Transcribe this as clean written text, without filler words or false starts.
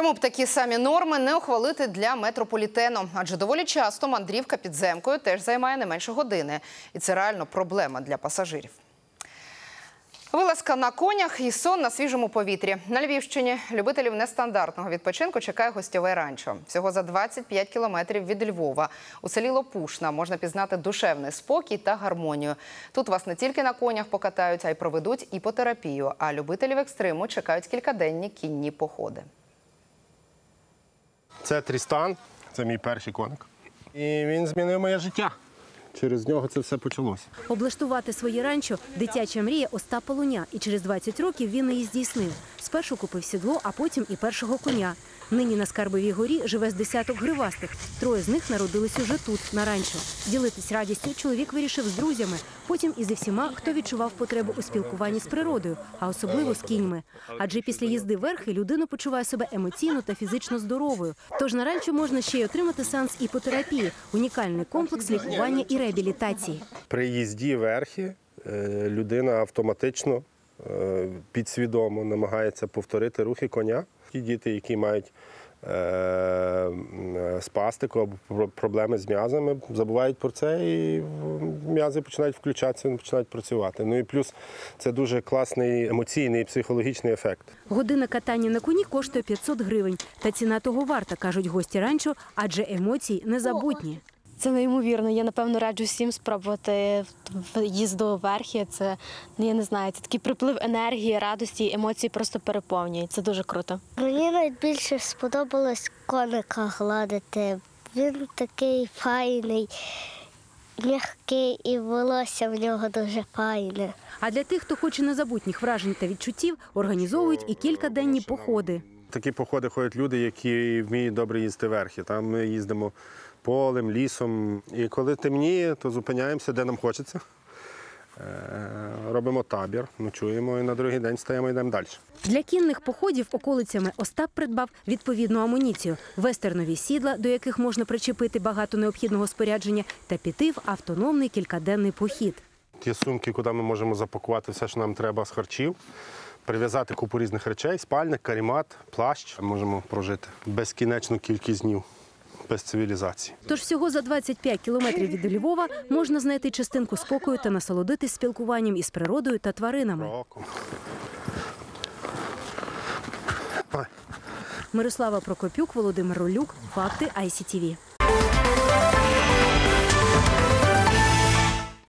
Чому б такі самі норми не ухвалити для метрополітену? Адже доволі часто мандрівка підземкою теж займає не менше години. І це реально проблема для пасажирів. Вилазка на конях і сон на свіжому повітрі. На Львівщині любителів нестандартного відпочинку чекає гостьове ранчо. Всього за 25 кілометрів від Львова. У селі Лопушна можна пізнати душевний спокій та гармонію. Тут вас не тільки на конях покатають, а й проведуть іпотерапію. А любителів екстриму чекають кількаденні кінні походи. Це Трістан, це мій перший коник. І він змінив моє життя. Через нього це все почалося. Облаштувати своє ранчо – дитяча мрія Остапа Луня. І через 20 років він її здійснив. Спершу купив сідло, а потім і першого коня. Нині на Скарбовій горі живе з десяток гривастих. 3 з них народились уже тут, на ранчо. Ділитись радістю чоловік вирішив з друзями. Потім і зі всіма, хто відчував потребу у спілкуванні з природою, а особливо з кіньми. Адже після їзди верхи людина почуває себе емоційно та фізично здоровою. Тож на ранчо можна ще й отримати сеанс іпотерапії – унікальний комплекс лікування і реабілітації. При їзді верхи людина автоматично, підсвідомо намагається повторити рухи коня. Ті діти, які мають спастику або проблеми з м'язами, забувають про це і м'язи починають включатися, починають працювати. Ну і плюс це дуже класний емоційний і психологічний ефект. Година катання на коні коштує 500 гривень. Та ціна того варта, кажуть гості ранчо, адже емоції незабутні. Це неймовірно. Я, напевно, раджу всім спробувати їзду верхи. Це, я не знаю, це такий приплив енергії, радості, емоції просто переповнюють. Це дуже круто. Мені найбільше сподобалось коника гладити. Він такий файний, м'який і волосся в нього дуже файне. А для тих, хто хоче незабутніх вражень та відчуттів, організовують і кількаденні походи. Такі походи ходять люди, які вміють добре їздити верхи. Там ми їздимо полем, лісом. І коли темніє, то зупиняємося, де нам хочеться. Робимо табір, ночуємо і на другий день стаємо і йдемо далі. Для кінних походів околицями Остап придбав відповідну амуніцію – вестернові сідла, до яких можна причепити багато необхідного спорядження, та піти в автономний кількаденний похід. Ті сумки, куди ми можемо запакувати все, що нам треба з харчів, прив'язати купу різних речей, спальник, каремат, плащ. Можемо прожити безкінечну кількість днів без цивілізації. Тож всього за 25 кілометрів від Львова можна знайти частинку спокою та насолодитись спілкуваннням із природою та тваринами. Мирослава Прокопюк, Володимир Ролюк. Факти ICTV.